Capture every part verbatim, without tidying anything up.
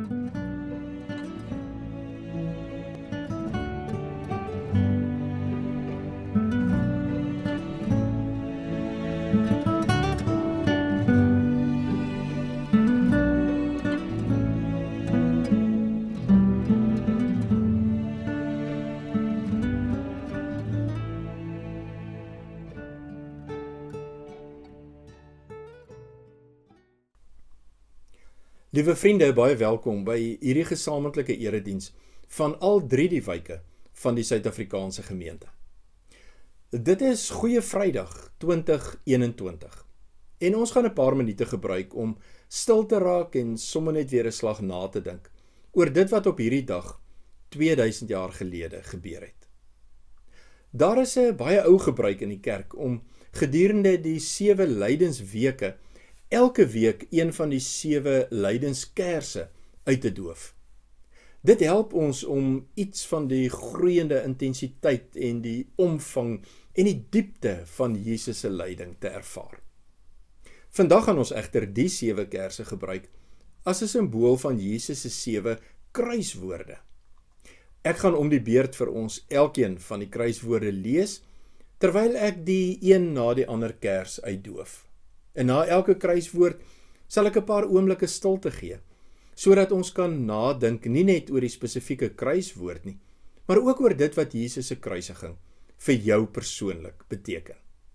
Liewe vriende, baie welkom by hierdie gesamentlike erediens van al drie die wyke van die Suid-Afrikaanse gemeente. Dit is Goeie Vrydag twintig eenentwintig en ons gaan 'n paar minute gebruik om stil te raak en sommer net weer 'n slag na te dink oor dit wat op hierdie dag tweeduisend jaar gelede gebeur het. Daar is 'n baie ou gebruik in die kerk om gedurende die sewe lydensweke elke week een van die sewe lydenskerse uit te doof. Dit help ons om iets van die groeiende intensiteit en die omvang en die diepte van Jesus se lyding te ervaar. Vandag gaan ons egter die sewe kerse gebruik as 'n simbool van Jesus se sewe kruiswoorde. Ek gaan om die beurt vir ons elkeen van die kruiswoorde lees, terwyl ek die een na die ander kers uitdoof. En na elke kruiswoord sal ek 'n paar oomblikke stilte gee, sodat ons kan nadink nie net oor die spesifieke kruiswoord nie, maar ook oor dit wat Jesus se kruisiging vir jou persoonlik beteken.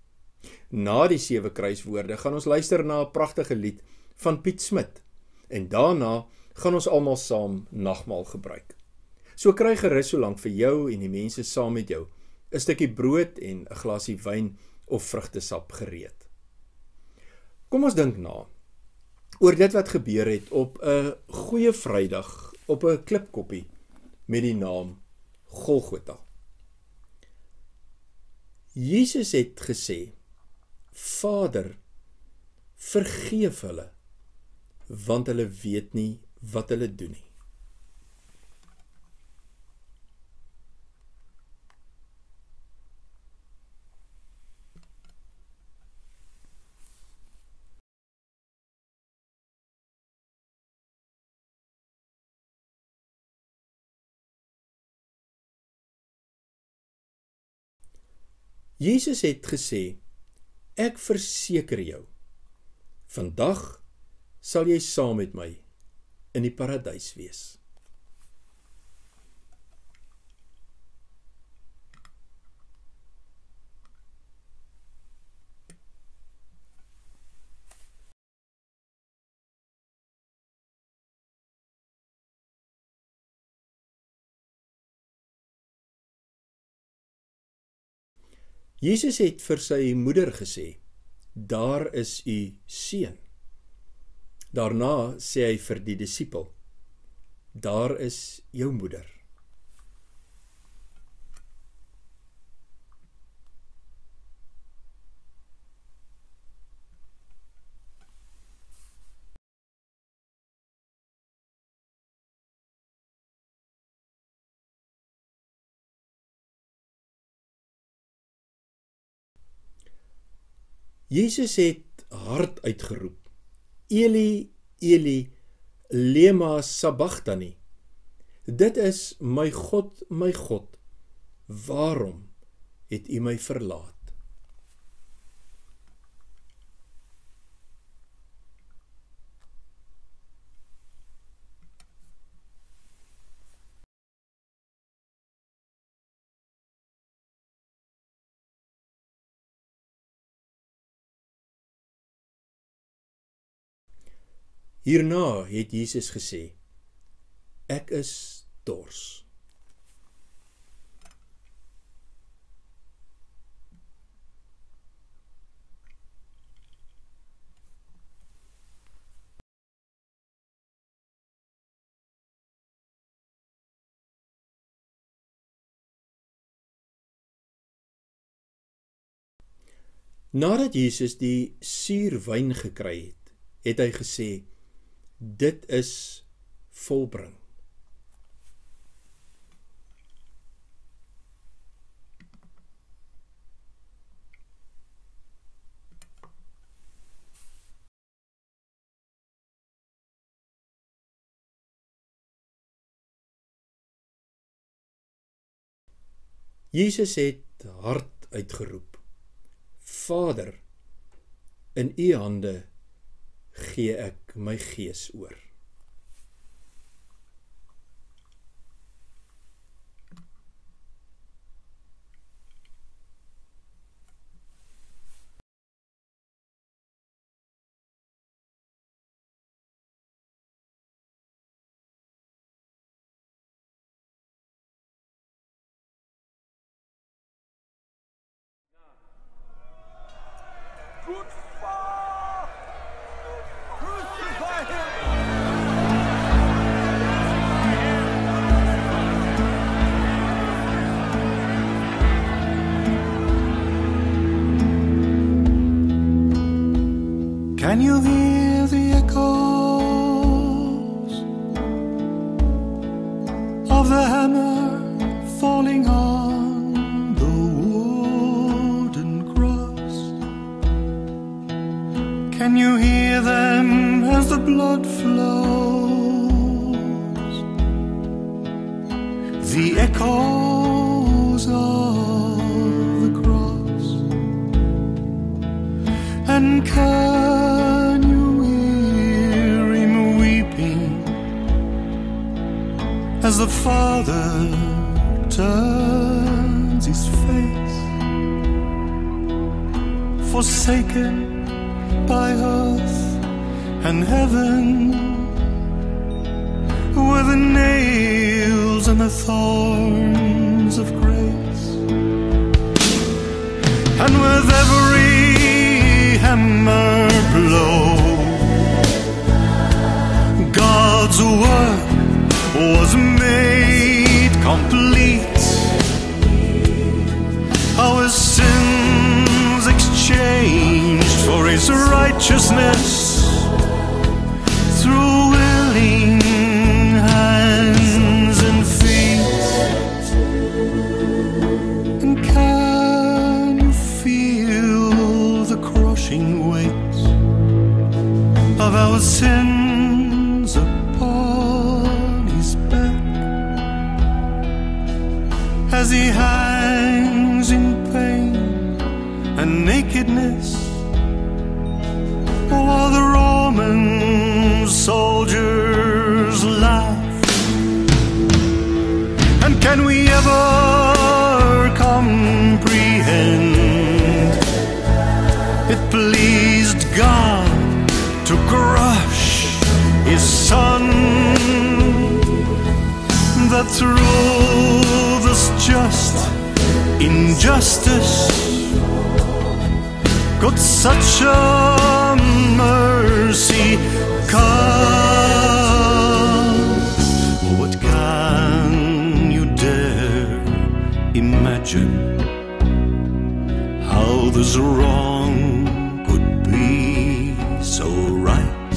Na die sewe kruiswoorde gaan ons luister na 'n pragtige lied van Piet Smit, en daarna gaan ons almal saam nagmaal gebruik. So kry gerus so lank vir jou en die mense saam met jou 'n stukkie brood en 'n glasie wyn of vrugtesap gereed. Kom ons dink na oor dit wat gebeur het op 'n Goeie Vrydag op 'n klipkoppie met die naam Golgotha. Jesus het gesê: Vader, vergeef hulle, want hulle weet nie wat hulle doen nie. Jesus het gesê: Ek verseker jou, vandag sal jy saam met my in die paradys wees. Jesus het vir sy moeder gesê: Daar is u seun. Daarna sê hy vir die disipel: Daar is jou moeder. Jesus het hard uitgeroep: Eli, Eli, lema sabachthani. Dit is: My God, my God, waarom het u my verlaat? Hierna het Jesus gesê: Ek is dors. Nadat Jesus die suurwyn gekry het, het hy gesê: Dit is volbring. Jesus het hard uitgeroep: Vader, in U hande gee ek my gees oor. Good far! Crucify him! Can you hear the echoes of the hammer falling on the wooden cross? Can you hear them as the blood flows? The echoes of the cross. And can you hear him weeping as the Father turns his face, forsaken by earth and heaven, with the nails and the thorns of grace, and with every hammer blow, God's work was made complete. Our sins exchanged for His righteousness through willing hands and feet. And can you feel the crushing weight of our sins upon His back as He hangs in pain and nakedness, while the Roman soldiers laugh? And can we ever comprehend it pleased God to crush His Son, that through this just injustice could such a mercy come? What can you dare imagine how this wrong could be so right?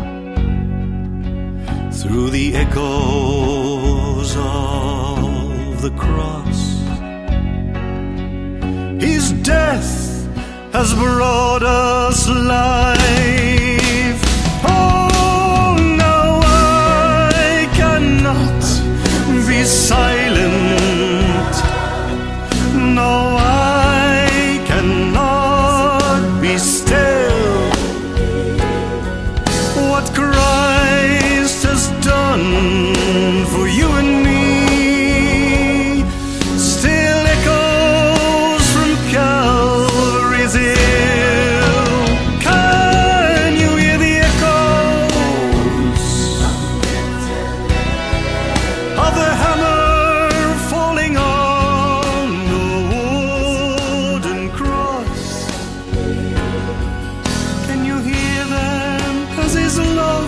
Through the echoes of the cross, His death has brought us life. Oh, now I cannot be silent. No, I cannot be still. What Christ has done for you and me still echoes from Calvary's hill. Can you hear the echoes of the hammer falling on the wooden cross? Can you hear them as His love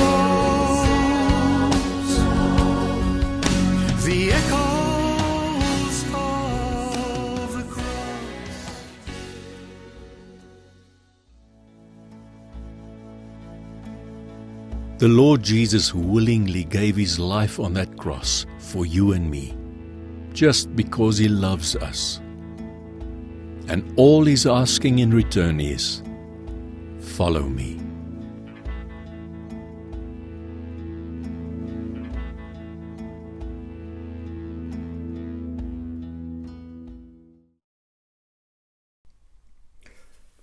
flows? The echoes of the cross. The Lord Jesus willingly gave His life on that cross for you and me, just because He loves us. And all He's asking in return is, follow me.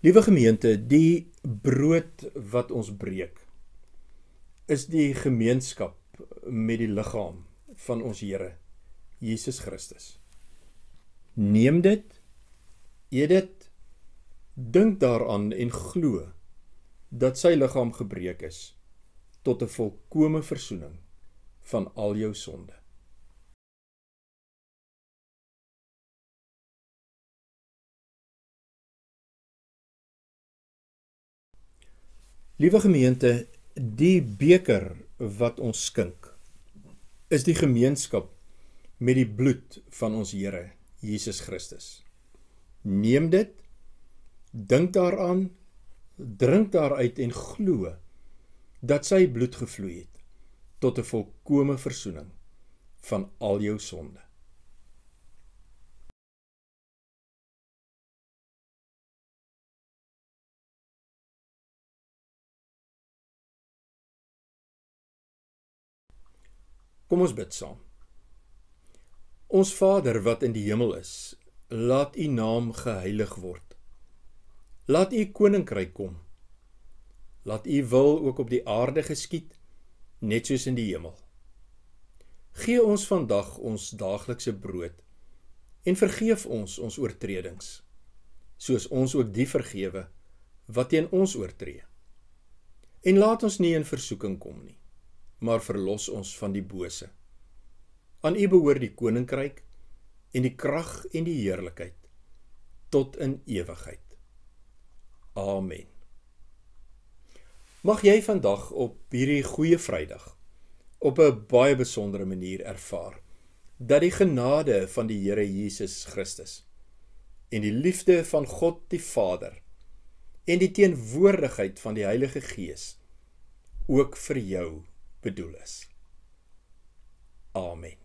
Liewe gemeente, die brood wat ons breek, is die gemeenskap met die liggaam van ons Here, Jesus Christus. Neem dit, eet dit, dink daaraan en glo dat sy liggaam gebreek is tot 'n volkome versoening van al jou sonde. Liewe gemeente, die beker wat ons skink, is die gemeenskap met die bloed van ons Here, Jesus Christus. Neem dit, dink daaraan, drink daaruit en glo dat sy bloed gevloei het tot 'n volkome versoening van al jou sonde. Kom ons bid saam. Ons Vader wat in die hemel is, laat u naam geheilig word. Laat u koninkryk kom. Laat u wil ook op die aarde geskied, net soos in die hemel. Gee ons vandag ons daaglikse brood en vergeef ons ons oortredings, soos ons ook die vergewe wat teen ons oortree. En laat ons nie in versoeking kom nie, maar verlos ons van die bose. Aan u behoort die koninkryk en die krag en die heerlikheid tot in ewigheid. Amen. Mag jy vandag op hierdie goeie Vrydag op 'n baie besondere manier ervaar dat die genade van die Here Jesus Christus en die liefde van God die Vader en die teenwoordigheid van die Heilige Gees ook vir jou bedoel is. Amen.